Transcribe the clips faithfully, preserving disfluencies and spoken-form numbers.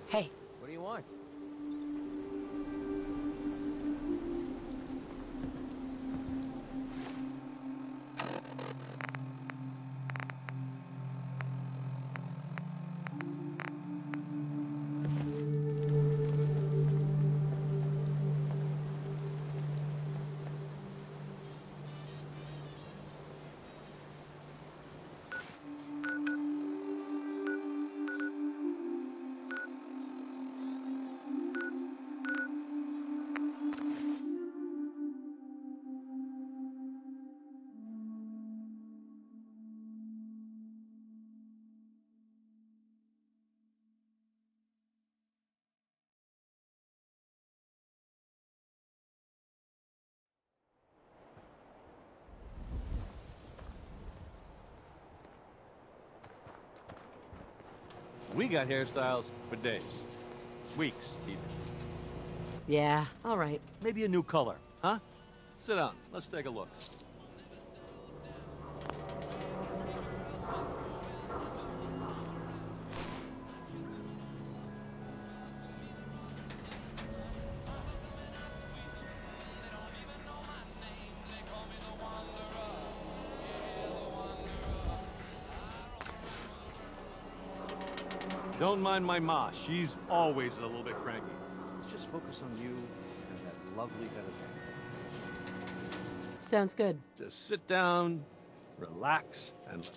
Hey. What do you want? We got hairstyles for days. Weeks, even. Yeah, all right. Maybe a new color, huh? Sit down. Let's take a look. Don't mind my ma. She's always a little bit cranky. Let's just focus on you and that lovely head of hair. Sounds good. Just sit down, relax, and...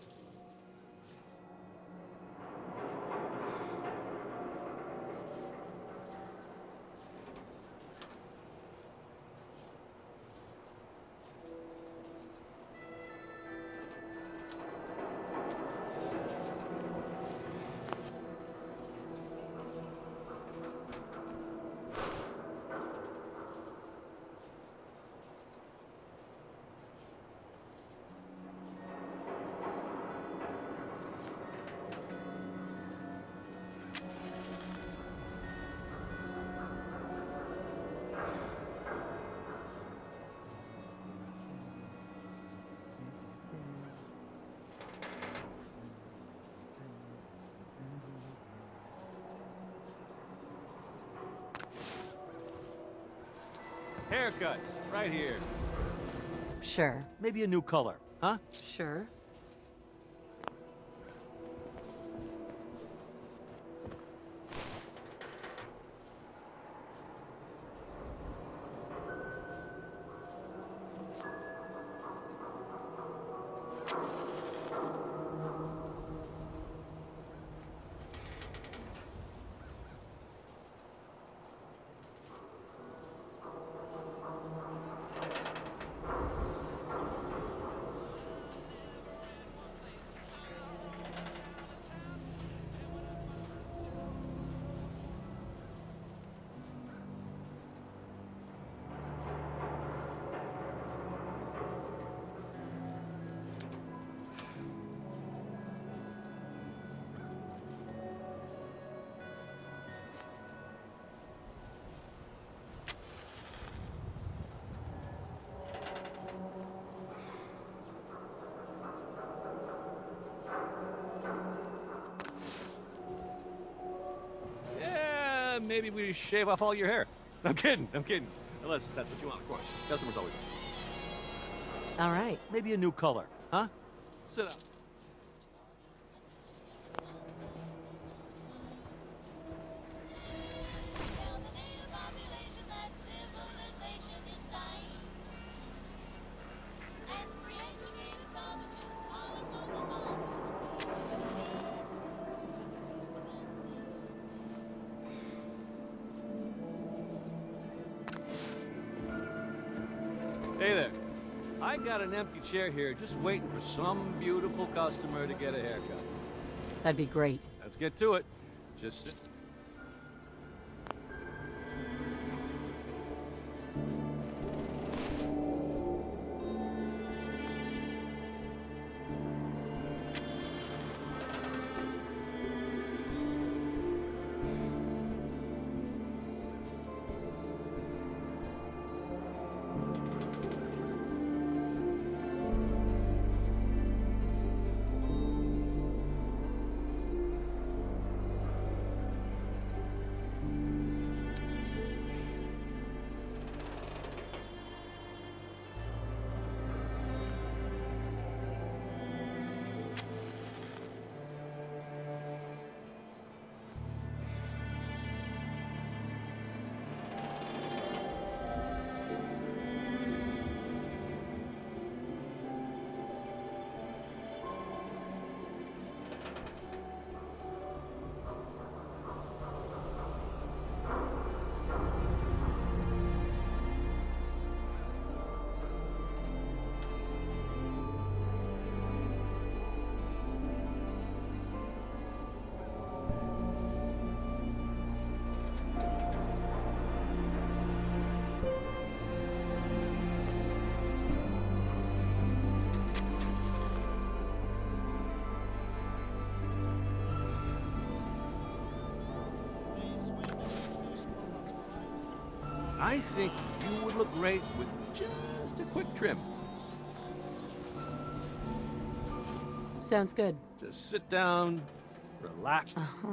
Haircuts, right here. Sure. Maybe a new color, huh? Sure. Yeah, maybe we shave off all your hair. I'm kidding, I'm kidding. Unless that's what you want, of course. Customers always want. All right. Maybe a new color, huh? Sit down. Hey there. I got an empty chair here just waiting for some beautiful customer to get a haircut. That'd be great. Let's get to it. Just sit. I think you would look great with just a quick trim. Sounds good. Just sit down, relax. Uh-huh.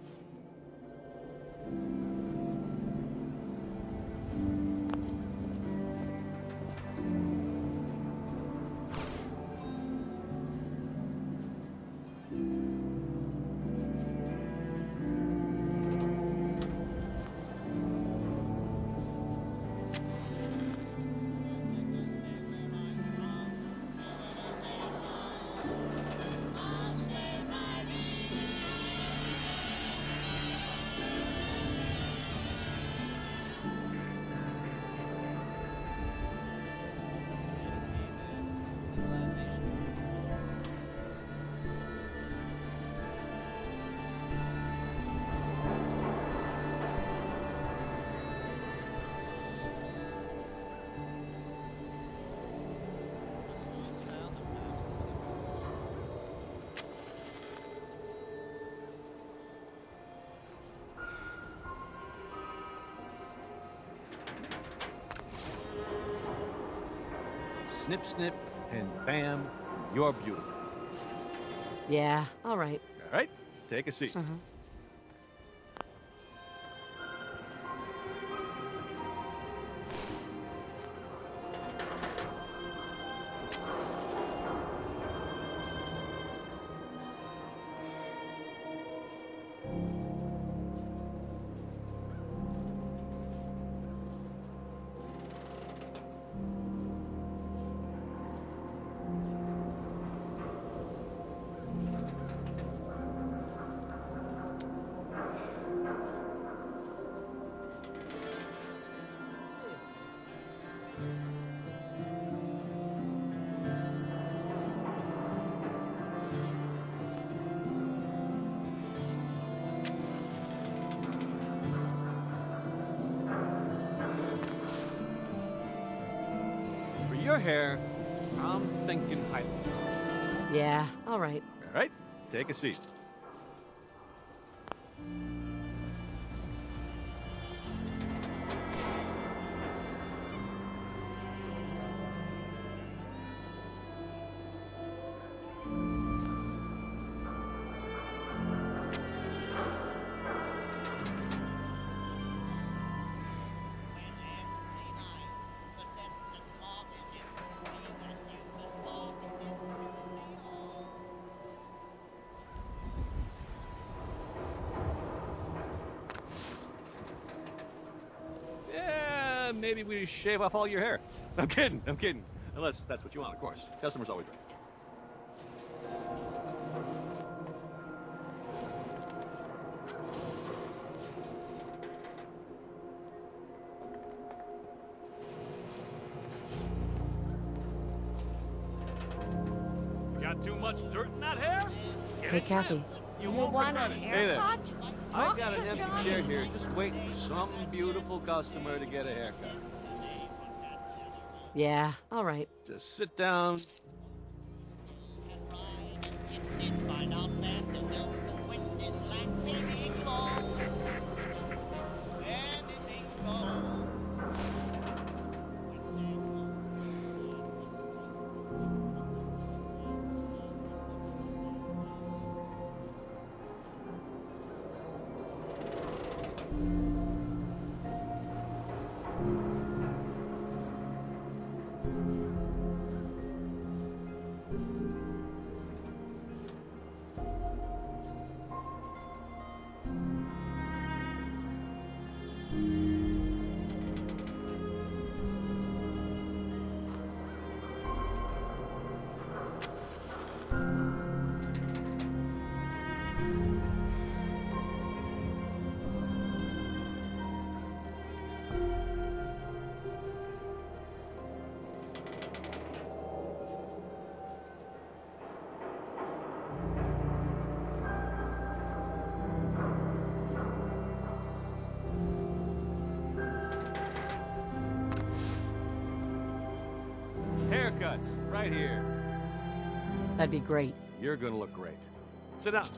Snip, snip, and bam, you're beautiful. Yeah, all right. All right, take a seat. Uh-huh. For your hair, I'm thinking Highland. Yeah, all right. All right, take a seat. Yeah, maybe we shave off all your hair. I'm kidding, I'm kidding. Unless that's what you want, of course. Customer's always right. Got too much dirt in that hair? Get Hey, it Kathy. trimmed. You, You won't want a regret it. Hey there. haircut? I Talk got to an empty Johnny. chair here, just waiting for some beautiful customer to get a haircut. Yeah, all right. Just sit down. Haircuts, right here. That'd be great. You're gonna look great. Sit down.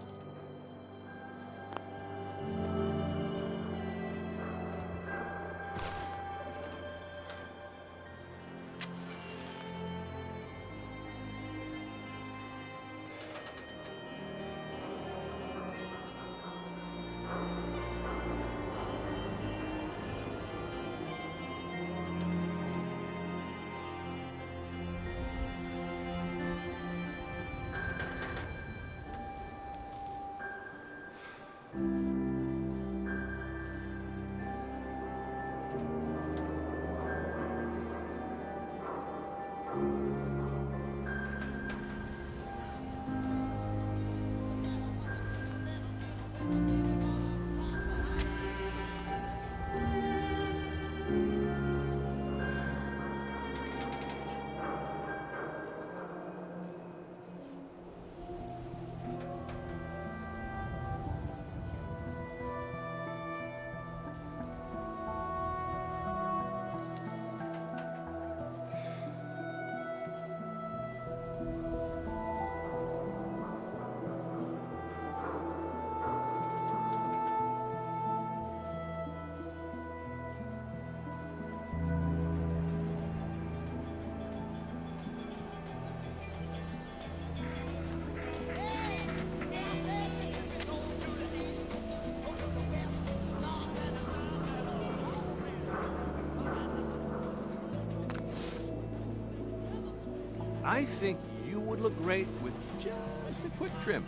I think you would look great with just a quick trim.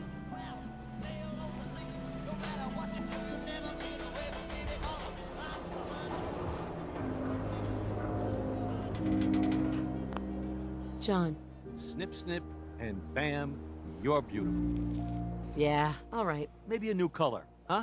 John. Snip, snip, and bam, you're beautiful. Yeah, all right. Maybe a new color, huh?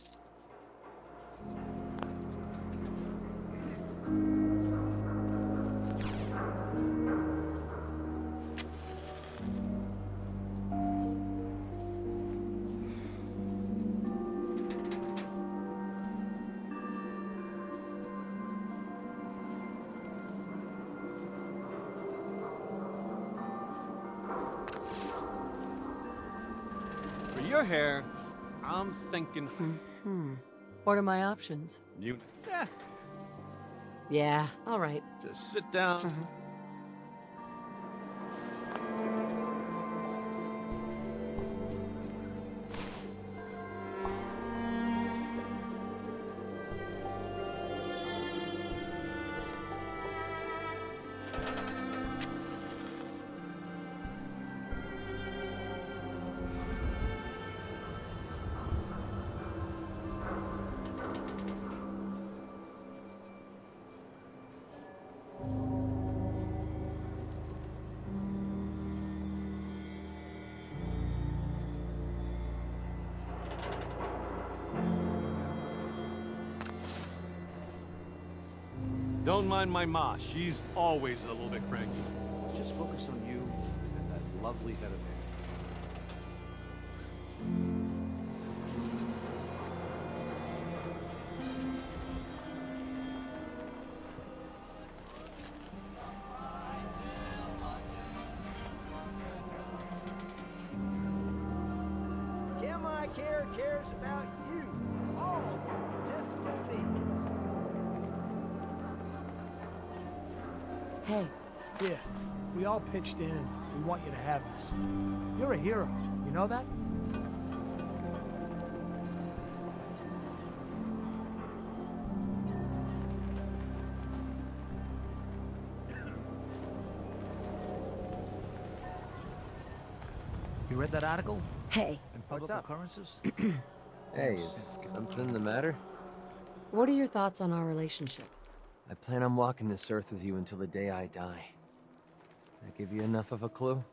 For your hair, I'm thinking Hmm. What are my options? you. Eh, Yeah, all right. just sit down. Don't mind my ma. She's always a little bit cranky. Let's just focus on you and that lovely head of hair. Chem Care cares about you, all your discipline needs. Hey, Yeah, we all pitched in and we want you to have this. You're a hero, you know that? You read that article hey, in Public up? Occurrences? Hey, is something the matter? what are your thoughts on our relationship? I plan on walking this earth with you until the day I die. That give you enough of a clue?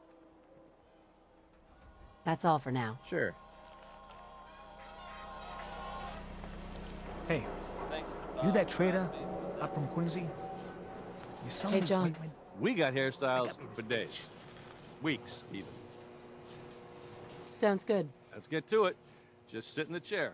That's all for now. Sure. Hey, you that trader up from Quincy? You selling Hey, John. equipment? We got hairstyles for days. Weeks, even. Sounds good. Let's get to it. Just sit in the chair.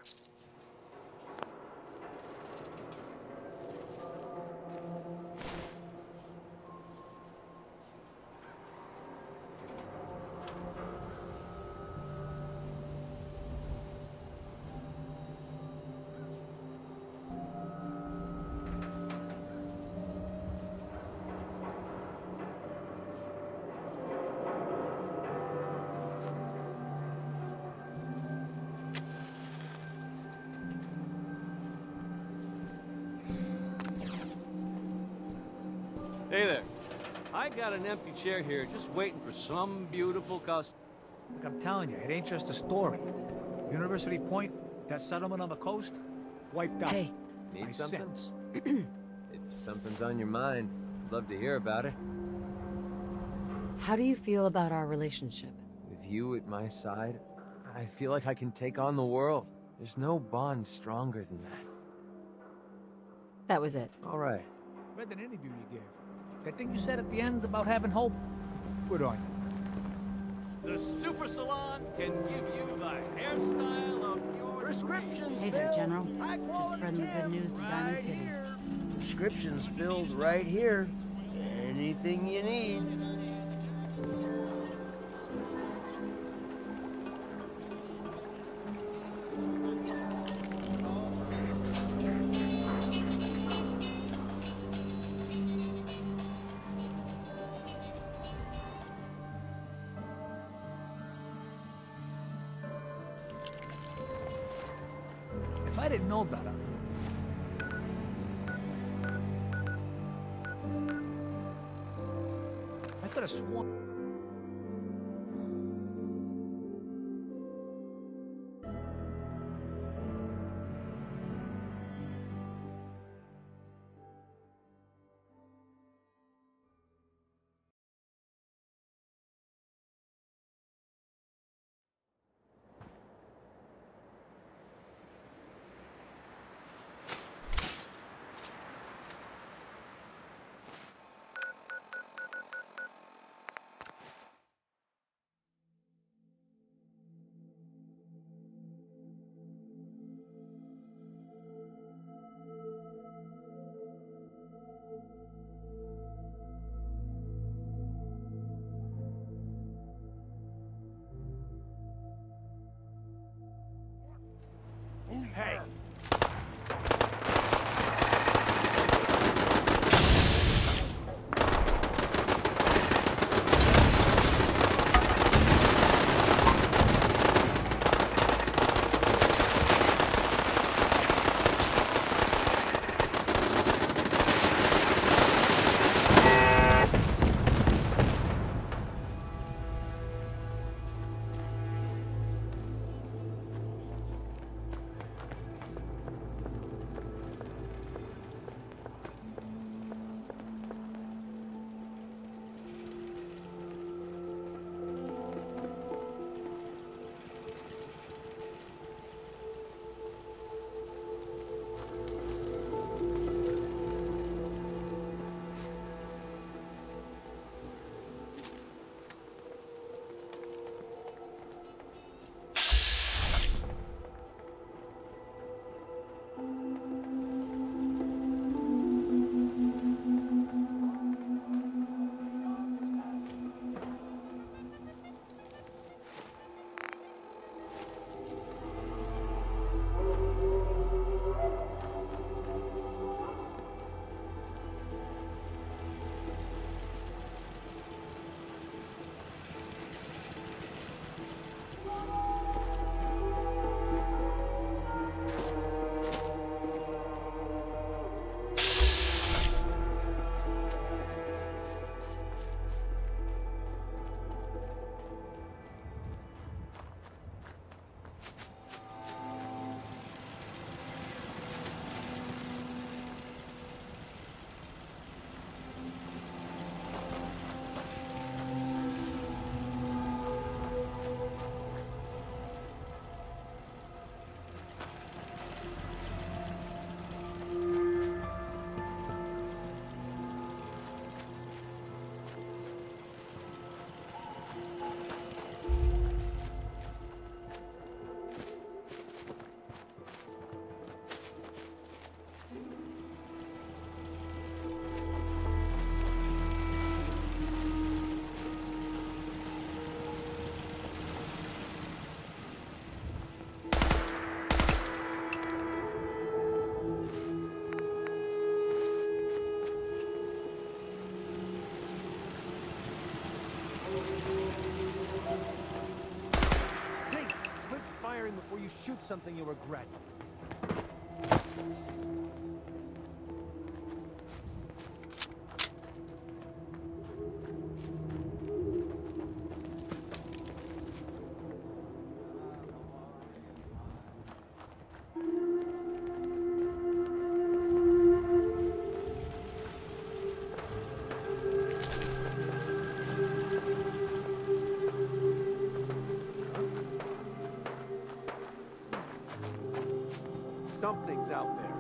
Hey there. I got an empty chair here just waiting for some beautiful customer. Look, I'm telling you, it ain't just a story. University Point, that settlement on the coast, wiped out. Hey, Need My something? sense. If something's on your mind, I'd love to hear about it. how do you feel about our relationship? With you at my side, I feel like I can take on the world. There's no bond stronger than that. That was it. All right. Read that interview you gave. That thing you said at the end about having hope? Good on you. The Super Salon can give you the hairstyle of your Prescriptions Hey there, filled, General. high Just quality spreading the good chems news to Diamond right City. here. Prescriptions filled right here. Anything you need. If I didn't know better, I could have sworn Hey! Before you shoot something you'll regret. Something's out there.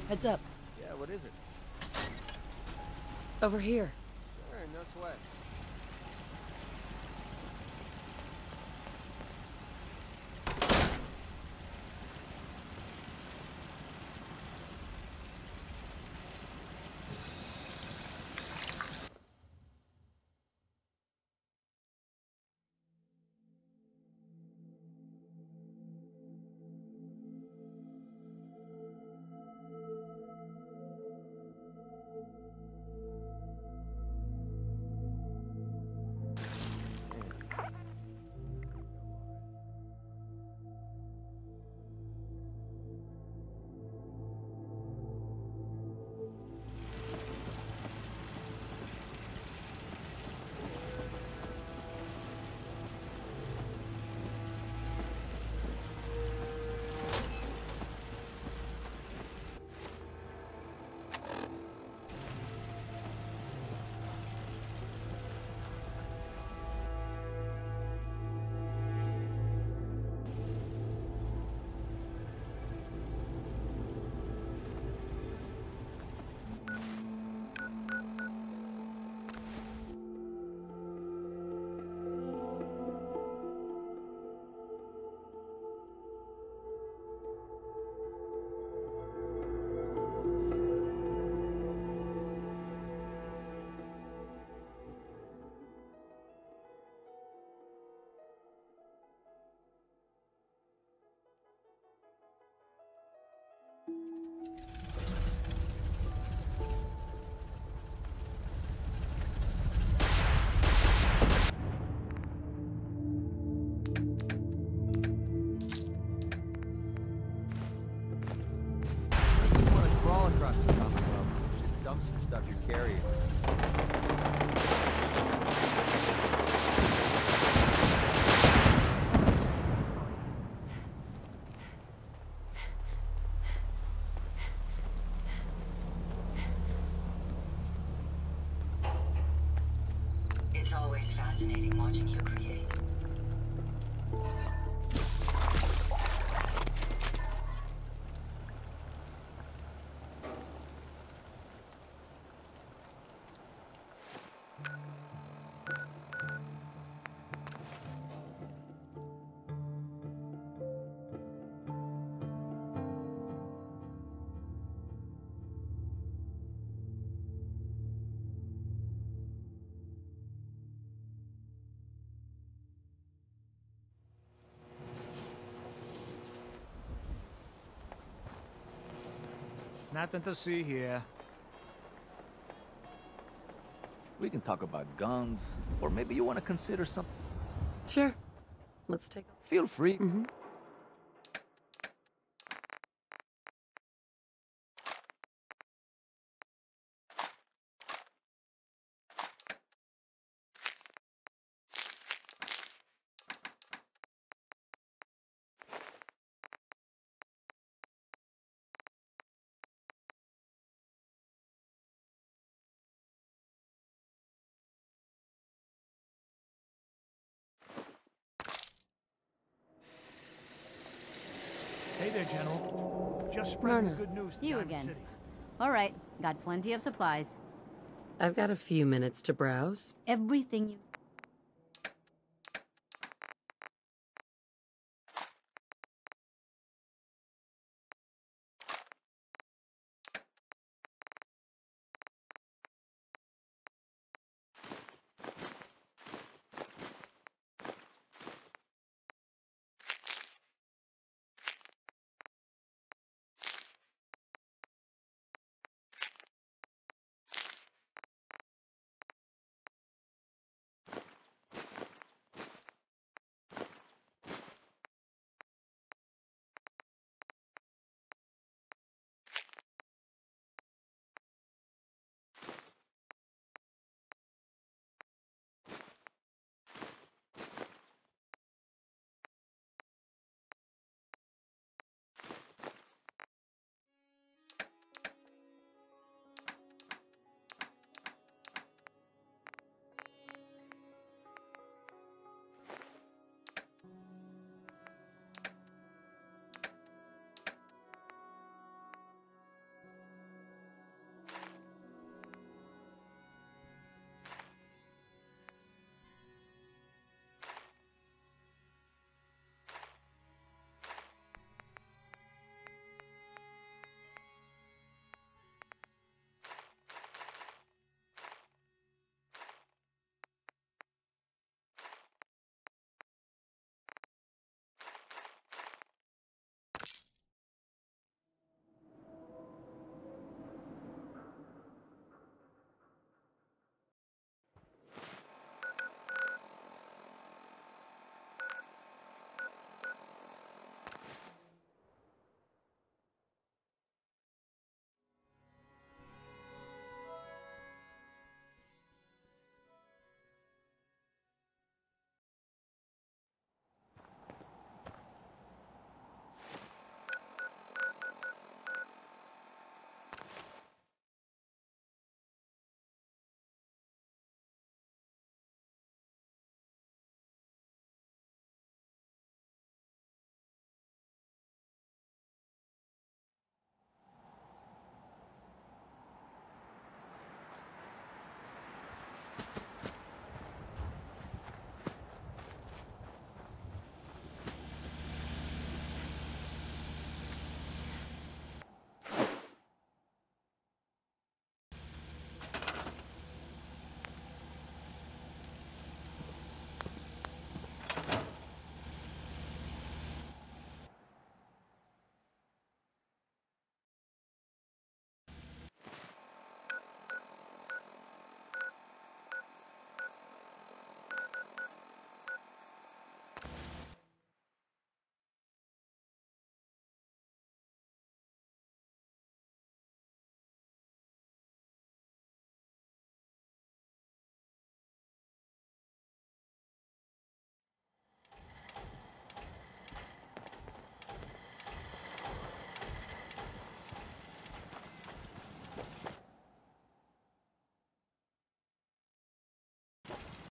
Heads up. Yeah, what is it? Over here. Sure, no sweat. Some stuff you're carrying. It's always fascinating watching you create. Nothing to see here. We can talk about guns, or maybe you want to consider something. Sure. Let's take a... Feel free. Mm-hmm. Hey there, General. Just spreading Myrna, good news to you Diamond again. City. All right, got plenty of supplies. I've got a few minutes to browse. Everything you